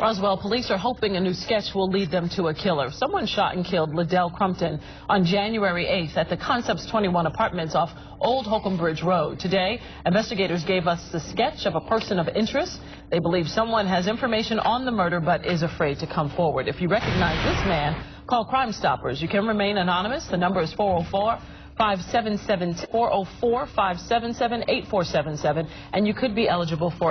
Roswell police are hoping a new sketch will lead them to a killer. Someone shot and killed Ladell Crumpton on January 8th at the Concepts 21 apartments off Old Holcomb Bridge Road. Today, investigators gave us the sketch of a person of interest. They believe someone has information on the murder but is afraid to come forward. If you recognize this man, call Crime Stoppers. You can remain anonymous. The number is 404-577-8477, and you could be eligible for